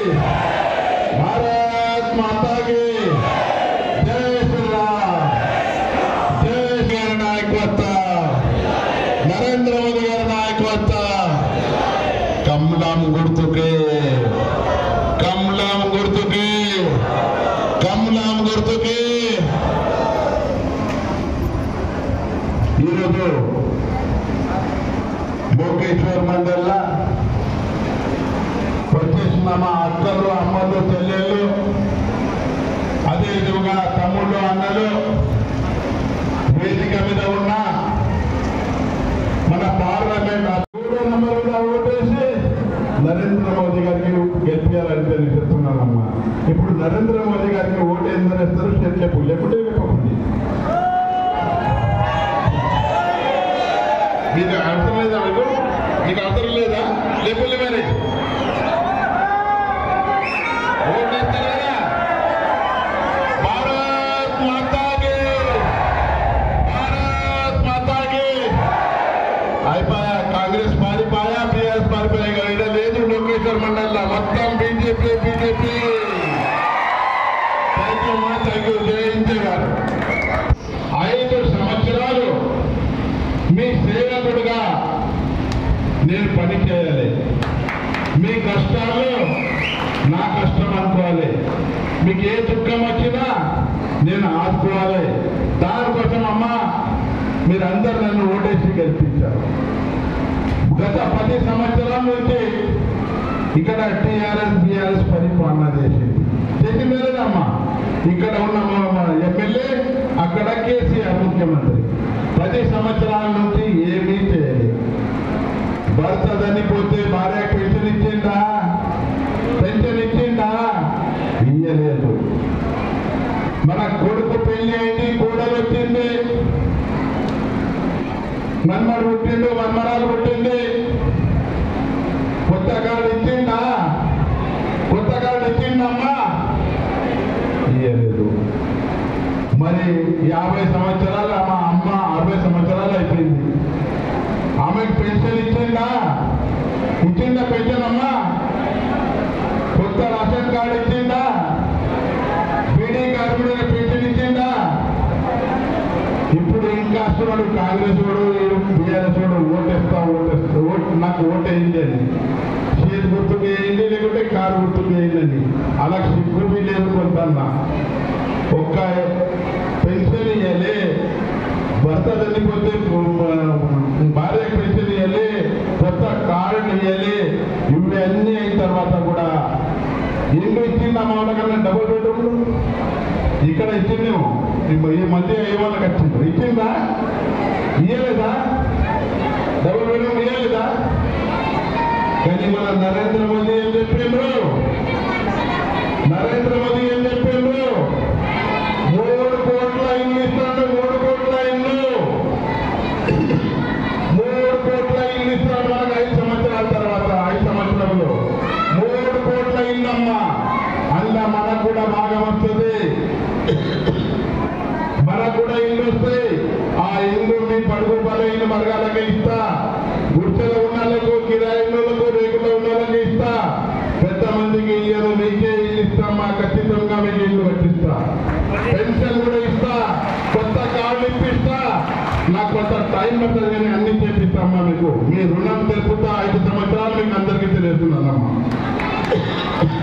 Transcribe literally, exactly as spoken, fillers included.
भारत माता की जय श्री राम जय गारी नायकत्व नरेंद्र मोदी गारी नायकत्व कमलम गुर्तुके कमलम गुर्तुके कमलम गुर्तुके भोकेश्वर मंडल వచ్చేసిన మా అక్కలు అమ్మలు చెల్లెళ్ళు అదే విధంగా తమ్ముళ్ళు అన్నలు వేదిక మీద ఉన్న మన పార్లమెంట్ మూడో నంబర్గా ఓటేసి నరేంద్ర మోదీ గారికి గెలిపించాలని తెలియజేస్తున్నానమ్మా. ఇప్పుడు నరేంద్ర మోదీ గారికి ఓటు ఎందుకు వేస్తారు చెప్పు లేకుంటే చెప్పండి. మీకు అర్థం లేదా? మీకు మీకు అర్థం లేదా? లేకపోతే మరి भारत माता के भारत माता के అయిపోయా కాంగ్రెస్ పారిపోయా బీఆర్ఎస్ పారిపోయా ఇక్కడ లేదు లోకేశ్వర్ మండల్ మొత్తం బీజేపీ బీజేపీ థ్యాంక్ యూ మా థ్యాంక్ యూ జయించే గారు ఐదు సంవత్సరాలు మీ సేవకుడుగా నేను పని చేయాలి. మీ కష్టాలు నా కష్టం అనుకోవాలి. మీకు ఏ దుఃఖం వచ్చినా నేను ఆదుకోవాలి. దానికోసం అమ్మా మీరందరూ నన్ను ఓటేసి గెలిపించారు. గత పది సంవత్సరాల నుంచి ఇక్కడ టీఆర్ఎస్ బీఆర్ఎస్ పరిపాలన చేసింది చేసింది లేదమ్మా. ఇక్కడ ఉన్న ఎమ్మెల్యే అక్కడ కేసీఆర్ ముఖ్యమంత్రి పది సంవత్సరాల నుంచి ఏమీ చేయలేదు. భర్త చనిపోతే భార్య పెన్షన్ ఇచ్చిందా? పెన్షన్ ఇచ్చిందా? ఇయ్యలేదు. మన కొడుకు పెళ్లి అయింది, కోడలు వచ్చింది, మన్మడు పుట్టిండు, మన్మరాలు పుట్టింది, కొత్త కార్డు ఇచ్చిందా? కొత్త కార్డు ఇచ్చిందమ్మా? ఇయ్యలేదు. మరి యాభై సంవత్సరాలు మా అమ్మ అరవై సంవత్సరాలు అయిపోయింది. ఆమెకు పెన్షన్ ఇచ్చిందా? ఇచ్చిందా పెన్షన్ అమ్మా? కొత్త రేషన్ కార్డు ఇచ్చిందా? బీడీ కార్మికులకు పెన్షన్ ఇచ్చిందా? ఇప్పుడు ఇంకా వస్తున్నాడు కాంగ్రెస్ వాడు బీఆర్ఎస్ వాడు ఓటేస్తా ఓటేస్తా ఓటు నాకు ఓటేయండి అని. చేతి గుర్తుకు వేయండి లేకుంటే కారు గుర్తుకు వేయండి. అలా సిగ్గు లేదు కొంతన్నా. ఒక్క పెన్షన్ ఇవ్వాలి, భర్త చనిపోతే భార్య పెన్షన్ ఇవ్వాలి, కొత్త కార్డు ఇవ్వాలి. ఇవన్నీ అయిన తర్వాత కూడా ఇల్లు ఇచ్చిందా? మా వాళ్ళకన్నా డబుల్ బెడ్రూమ్లు ఇక్కడ ఇచ్చిందేమో. ఈ మధ్య ఏ వాళ్ళకి వచ్చిందో ఇచ్చిందా? ఇయ్యలేదా? డబుల్ బెడ్రూమ్ ఇయ్యలేదా? కానీ మన నరేంద్ర మోదీ ఏం చెప్పిండ్రు? నరేంద్ర మోదీ ఏం చెప్పిండ్రు? మూడు కోట్ల ఇల్లు ఇస్తాడు. మూడు కోట్ల ఇల్లు మూడు కోట్ల ఇల్లు ఇస్తాడు మనకు ఐదు సంవత్సరాల తర్వాత. ఐదు సంవత్సరంలో మూడు కోట్ల ఇల్లమ్మా. అందులో మనకు కూడా భాగం వస్తుంది. మనకు కూడా ఇల్లు వస్తాయి. ఆ ఇల్లు మీ పడుగు బలైన వర్గాలకి ఇస్తా. గుర్తులో ఉన్న వాళ్ళకు, కిరాయిలకు, రేకులో ఉన్న వాళ్ళకి ఇస్తా. పెద్ద మందికి ఇయ్యను, మీకే ఇల్లు ఇస్తామా. ఖచ్చితంగా మీకు ఇల్లు కట్టిస్తా. పెన్షన్ కూడా ఇస్తా. కొత్త కార్డు ఇప్పిస్తా. నాకు కొంత టైం పడుతుంది కానీ అన్ని చేపిస్తామా మీకు. మీ రుణం తెలుపుతా. ఐదు సంవత్సరాలు మీకు అందరికీ తెలియజేస్తున్నానమ్మా.